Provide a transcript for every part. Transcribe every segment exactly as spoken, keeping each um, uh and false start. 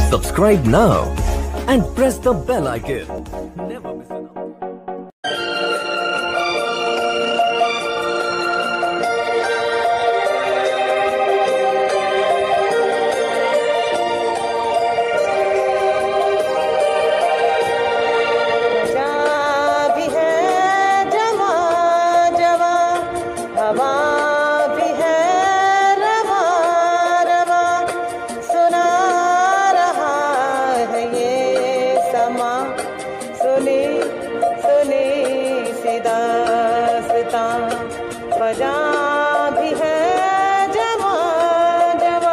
Subscribe now and press the bell icon. Never miss an update. बजा भी है जवा जवा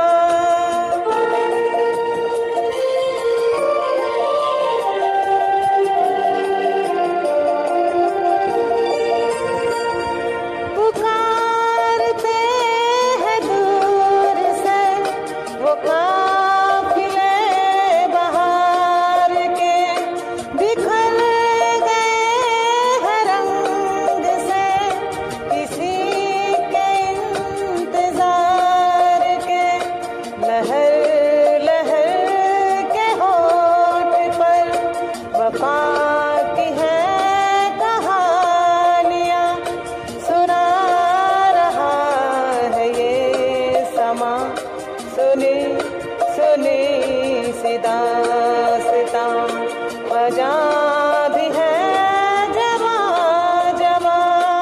पुकारते हैं दूर से वो काफिले बहार के बिखर गए हैं रंग से किसी लहर लहर के होठ पर वफा की है कहानियाँ सुना रहा है ये समा सुनी सुनी सी दास्तां बजा भी है जवा जवा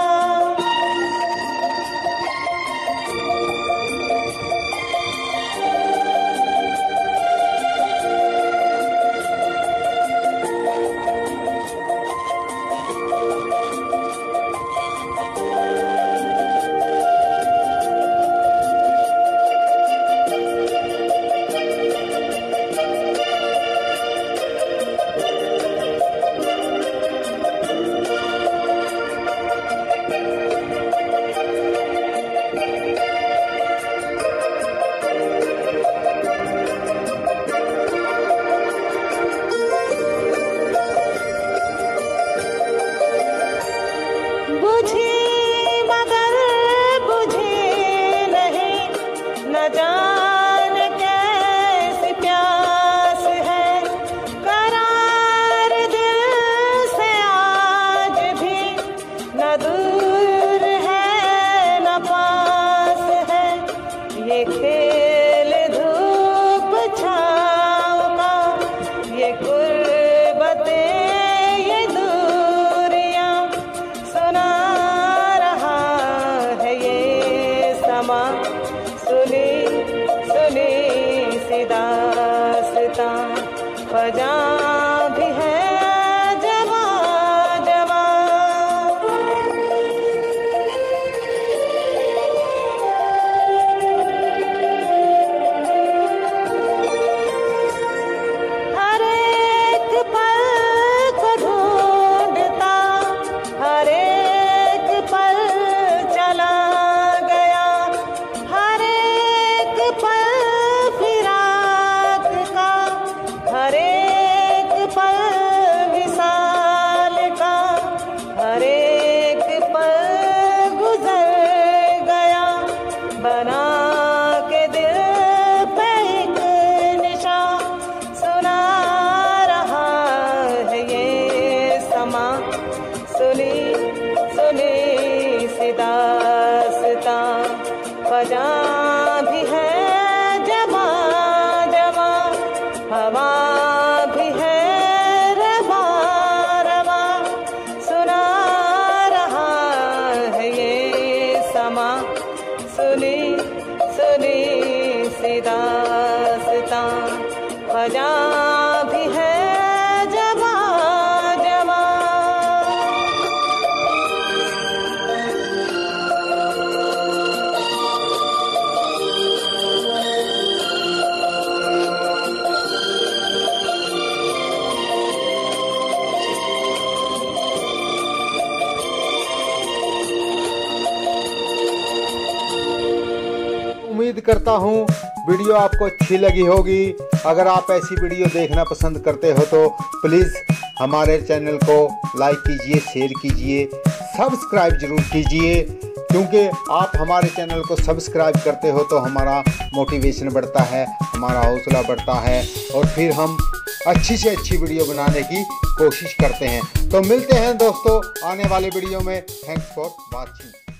जान कैसी प्यास है करार दिल से आज भी न दूर है न पास है ये खेल धूप छाँव का ये कुर्बतें ये दूरियां सुना रहा है ये समा सुनी सुनी सी दास्तां बजा भी है जवा जवा हर एक पल को ढूंढता हर एक पल चला गया हर हर एक पल विसाल का हर एक पल गुजर गया बना के दिल पे एक निशान सुना रहा है ये समा सुनी सुनी सी दास्तां बजा भी है जवा जवा हवा भी है रवा रवा सुना रहा है ये समा सुनी सुनी सी दास्तां बजा भी है जवा जवा उम्मीद करता हूँ वीडियो आपको अच्छी लगी होगी। अगर आप ऐसी वीडियो देखना पसंद करते हो तो प्लीज़ हमारे चैनल को लाइक कीजिए, शेयर कीजिए, सब्सक्राइब जरूर कीजिए क्योंकि आप हमारे चैनल को सब्सक्राइब करते हो तो हमारा मोटिवेशन बढ़ता है, हमारा हौसला बढ़ता है और फिर हम अच्छी से अच्छी वीडियो बनाने की कोशिश करते हैं। तो मिलते हैं दोस्तों आने वाले वीडियो में। Thanks for watching.